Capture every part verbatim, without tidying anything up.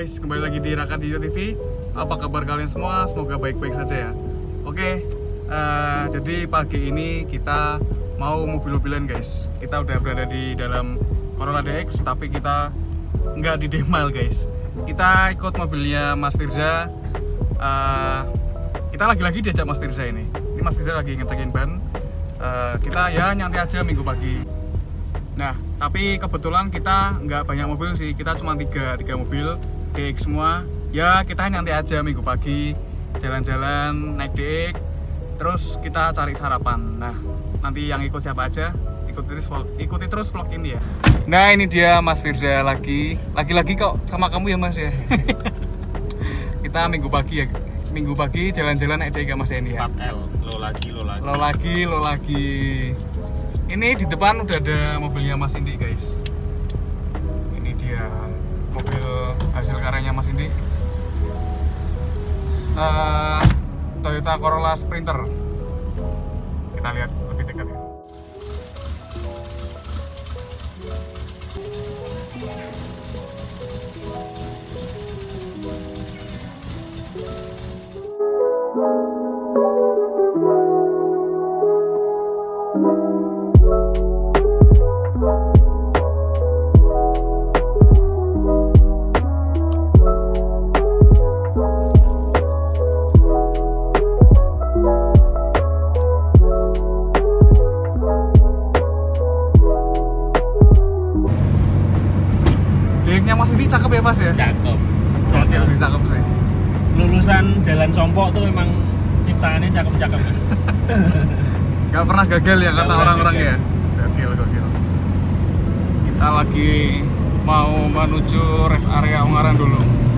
guys, kembali lagi di Raka Dito T V. Apa kabar kalian semua? Semoga baik-baik saja ya. Oke, uh, jadi pagi ini kita mau mobil-mobilan guys. Kita udah berada di dalam Corolla D X, tapi kita nggak di Demail guys. Kita ikut mobilnya Mas Firza. uh, Kita lagi-lagi diajak Mas Firza ini. Ini Mas Firza lagi ngecekin ban. uh, Kita ya nyantai aja minggu pagi. Nah, tapi kebetulan kita nggak banyak mobil sih, kita cuma tiga, tiga mobil D X semua. Ya kita nyantai aja minggu pagi, jalan-jalan naik D X, terus kita cari sarapan. Nah, nanti yang ikut siapa aja, ikuti terus, ikuti terus vlog ini ya. Nah, ini dia Mas Firza lagi, lagi-lagi kok sama kamu ya Mas ya. Kita minggu pagi ya, minggu pagi jalan-jalan naik D X Mas ini ya. empat L, lo lagi, lo lagi. Lo lagi, lo lagi. Ini di depan udah ada mobilnya Mas Indi guys. Ini dia mobil hasil karyanya Mas Indi. Uh, Toyota Corolla Sprinter. Kita lihat lebih dekat ya. Mas ini cakep ya Mas ya? Cakep. Oke, lebih cakep sih. Lulusan Jalan Sompok tuh memang ciptaannya cakep-cakep. Gak pernah gagal ya kata orang-orang ya. Gokil, gokil. Kita lagi mau menuju rest area Ungaran dulu.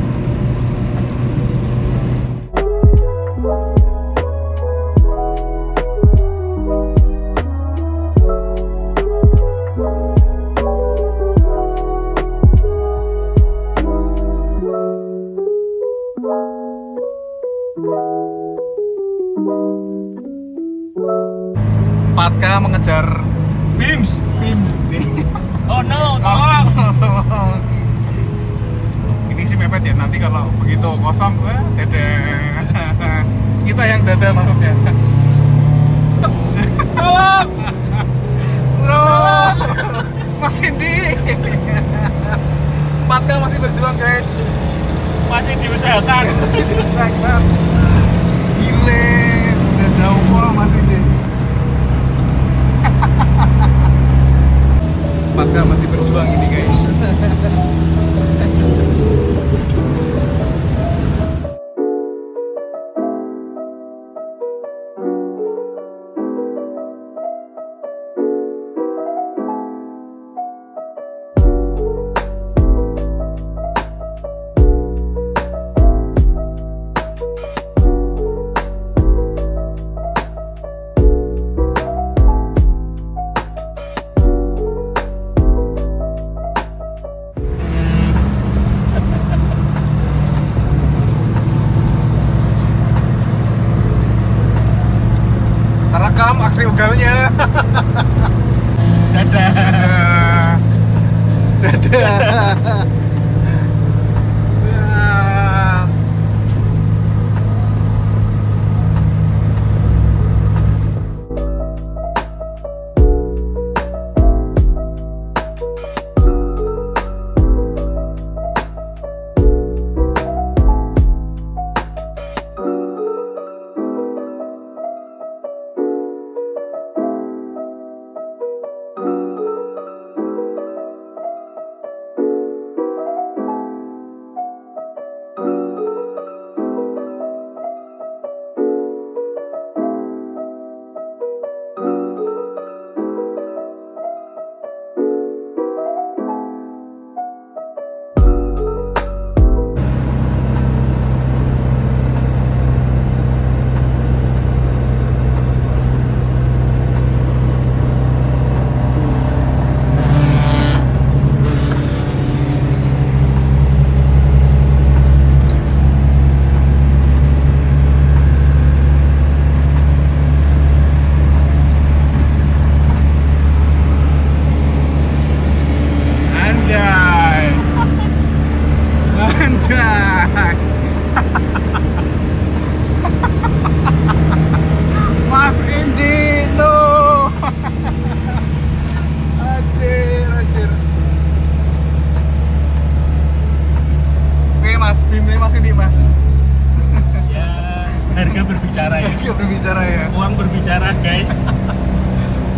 Patka mengejar Bims, Bims nih. Oh no, tolong. Tolong. Ini sih mepet ya, nanti kalau begitu kosong, wah, dadah. Kita yang dadah maksudnya. Tolong. Bro, Mas Indi. Patka masih berjuang guys. Masih diusahakan. Masih diusahakan. Gile, udah jauh kok Mas Indi. Patka masih berjuang ini guys. Rekam aksi ugalnya. Dadah. Dadah. Dadah.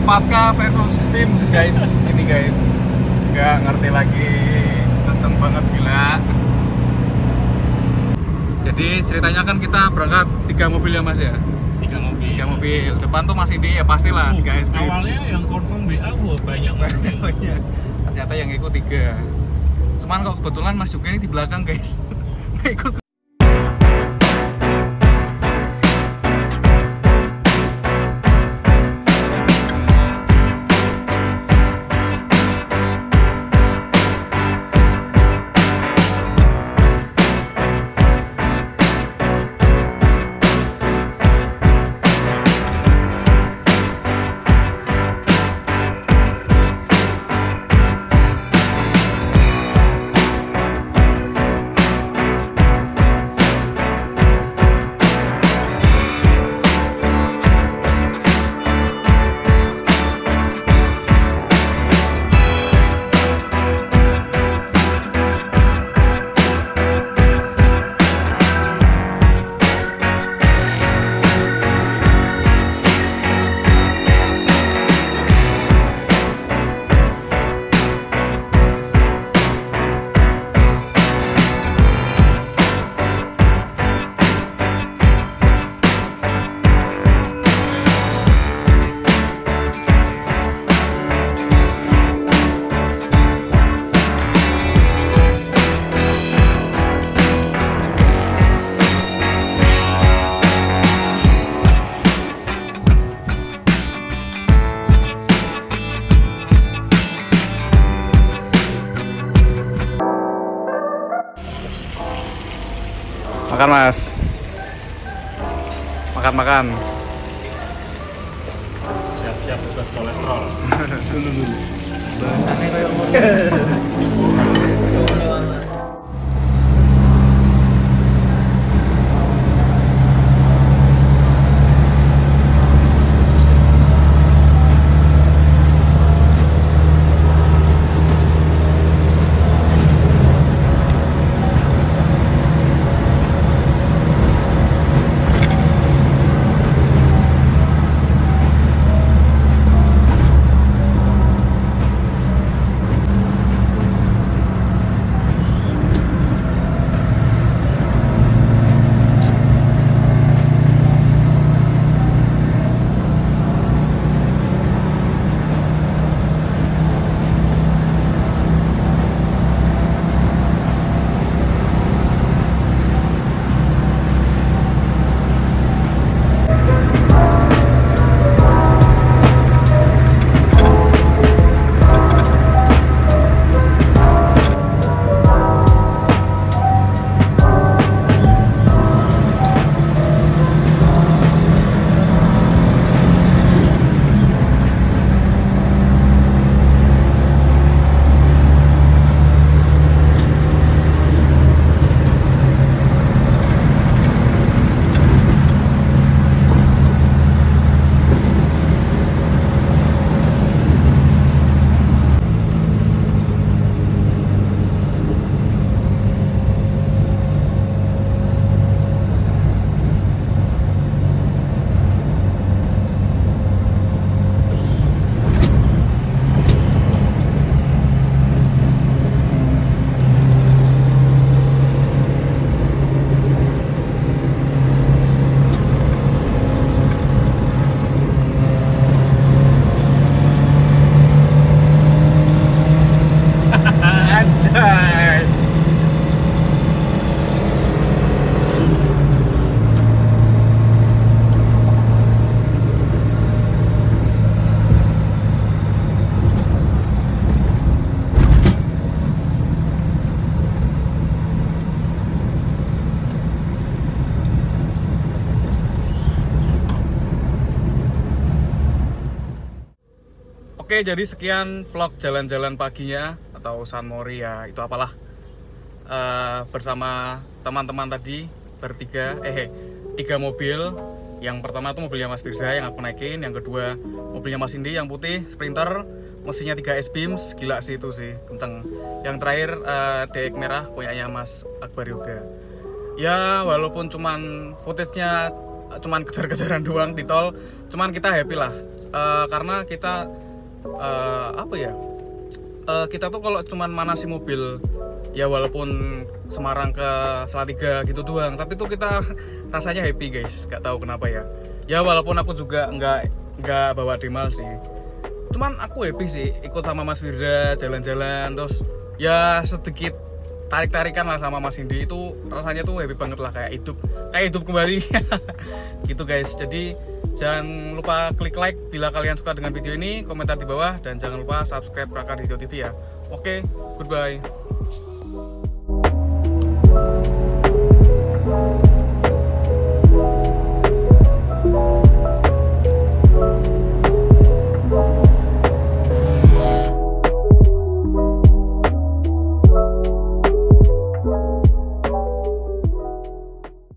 empat K versus Beams guys. Ini guys, nggak ngerti lagi, kenceng banget gila. Jadi ceritanya kan kita berangkat tiga mobil ya mas ya. Tiga mobil. Tiga mobil. Depan tuh Mas Indi ya pastilah Uh, tiga S P. Awalnya yang confirm B A wah banyak mobil. Ternyata yang ikut tiga. Cuman kok kebetulan Mas juga ini di belakang guys. Nggak ikut. Makan mas, makan makan. Siap-siap bebas kolesterol. Dulu dulu. Bahasannya kayak Oke, jadi sekian vlog jalan-jalan paginya atau San Mori ya, itu apalah uh, bersama teman-teman tadi bertiga, eh tiga mobil. Yang pertama tuh mobilnya Mas Firza yang aku naikin, yang kedua mobilnya Mas Indi yang putih Sprinter, mesinnya tiga S Beams, gila sih itu sih, kenceng. Yang terakhir uh, D X merah punyanya Mas Akbar Yoga. Ya walaupun cuman footage-nya cuman kejar-kejaran doang di tol, cuman kita happy lah. uh, karena kita uh, apa ya uh, kita tuh kalau cuman manasi mobil ya walaupun Semarang ke Salatiga gitu doang, tapi tuh kita rasanya happy guys, nggak tahu kenapa ya. Ya walaupun aku juga nggak nggak bawa Demal sih, cuman aku happy sih ikut sama Mas Firda jalan-jalan, terus ya sedikit tarik-tarikan lah sama Mas Indi, itu rasanya tuh happy banget lah, kayak hidup kayak hidup kembali gitu guys. Jadi jangan lupa klik like bila kalian suka dengan video ini, komentar di bawah, dan jangan lupa subscribe Raka Dityo T V ya. Oke, goodbye.